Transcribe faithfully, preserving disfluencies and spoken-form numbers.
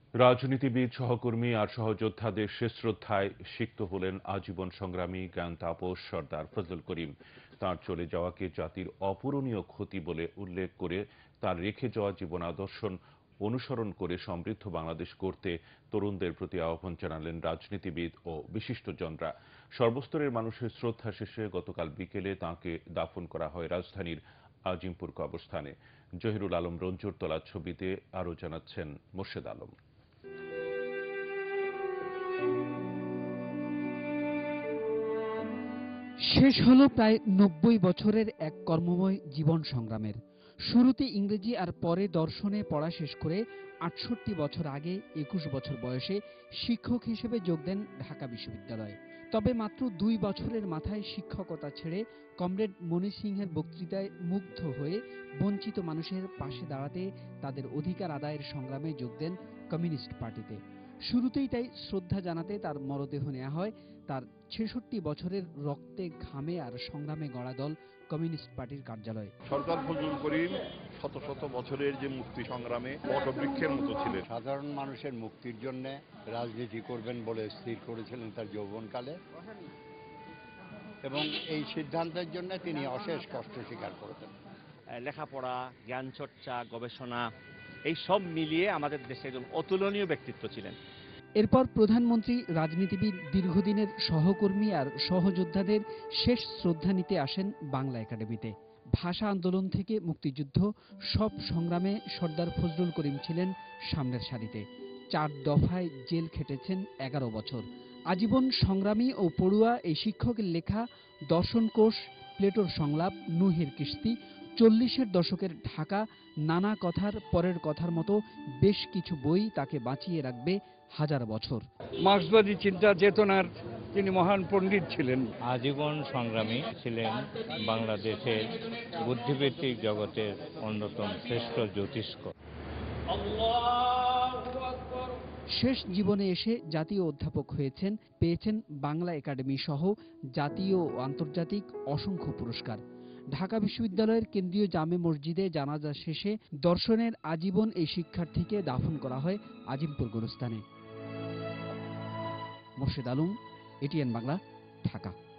রাজনীতিবিদ, সহকর্মী আর সহযোদ্ধাদের শেষ শ্রদ্ধায় সিক্ত হলেন আজীবন সংগ্রামী জ্ঞান তাপস সর্দার ফজলুল করিম। তাঁর চলে যাওয়াকে জাতির অপূরণীয় ক্ষতি বলে উল্লেখ করে তার রেখে যাওয়া জীবন আদর্শ অনুসরণ করে সমৃদ্ধ বাংলাদেশ গড়তে তরুণদের প্রতি আহ্বান জানালেন রাজনীতিবিদ ও বিশিষ্টজনরা। সর্বস্তরের মানুষের শ্রদ্ধা শেষে গতকাল বিকেলে তাঁকে দাফন করা হয় রাজধানীর আজিমপুর কবরস্থানে। জহিরুল আলম রঞ্জুর তোলা ছবিতে আরও জানাচ্ছেন মোর্শেদ আলম। শেষ হলো প্রায় নব্বই বছরের এক কর্মময় জীবন সংগ্রামের। শুরুতে ইংরেজি আর পরে দর্শনে পড়া শেষ করে আটষট্টি বছর আগে একুশ বছর বয়সে শিক্ষক হিসেবে যোগ দেন ঢাকা বিশ্ববিদ্যালয়ে। তবে মাত্র দুই বছরের মাথায় শিক্ষকতা ছেড়ে কমরেড মনি সিংহের বক্তৃতায় মুগ্ধ হয়ে বঞ্চিত মানুষের পাশে দাঁড়াতে, তাদের অধিকার আদায়ের সংগ্রামে যোগ দেন কমিউনিস্ট পার্টিতে। শুরুতেই তাই শ্রদ্ধা জানাতে তার মরদেহ নেওয়া হয় তার ছেষট্টি বছরের রক্তে ঘামে আর সংগ্রামে গড়া দল কমিউনিস্ট পার্টির কার্যালয়ে। সরদার ফজলুল করিম শত শত বছরের যে মুক্তি সংগ্রামে বটবৃক্ষের মতো ছিলেন। সাধারণ মানুষের মুক্তির জন্য রাজনীতি করবেন বলে স্থির করেছিলেন তার যৌবনকালে, এবং এই সিদ্ধান্তের জন্য তিনি অশেষ কষ্ট স্বীকার করেছেন। লেখাপড়া, জ্ঞান চর্চা, গবেষণা এই সব মিলিয়ে আমাদের দেশে একজন অতুলনীয় ব্যক্তিত্ব ছিলেন। এরপর প্রধানমন্ত্রী রাজনীতিবিদ, দীর্ঘদিনের সহকর্মী আর সহযোদ্ধাদের শেষ শ্রদ্ধা নিতে আসেন বাংলা একাডেমিতে। ভাষা আন্দোলন থেকে মুক্তিযুদ্ধ, সব সংগ্রামে সর্দার ফজলুল করিম ছিলেন সামনের সারিতে। চার দফায় জেল খেটেছেন এগারো বছর। আজীবন সংগ্রামী ও পড়ুয়া এই শিক্ষকের লেখা দর্শন কোষ, প্লেটোর সংলাপ, নুহের কিস্তি, চল্লিশের দশকের ঢাকা, নানা কথার পরের কথার মতো বেশ কিছু বই তাকে বাঁচিয়ে রাখবে হাজার বছর। মার্ক্সবাদী চিন্তা চেতনার তিনি মহান পণ্ডিত ছিলেন। আজীবন সংগ্রামী ছিলেন বাংলাদেশের বুদ্ধিবৃত্তিক জগতের অন্যতম শ্রেষ্ঠ জ্যোতিষ্ক। শেষ জীবনে এসে জাতীয় অধ্যাপক হয়েছেন, পেয়েছেন বাংলা একাডেমি সহ জাতীয় ও আন্তর্জাতিক অসংখ্য পুরস্কার। ঢাকা বিশ্ববিদ্যালয়ের কেন্দ্রীয় জামে মসজিদে জানাজা শেষে দর্শনের আজীবন এই শিক্ষার্থীকে দাফন করা হয় আজিমপুর গোরস্থানে। মোর্শেদ আলম, এটিএন বাংলা, ঢাকা।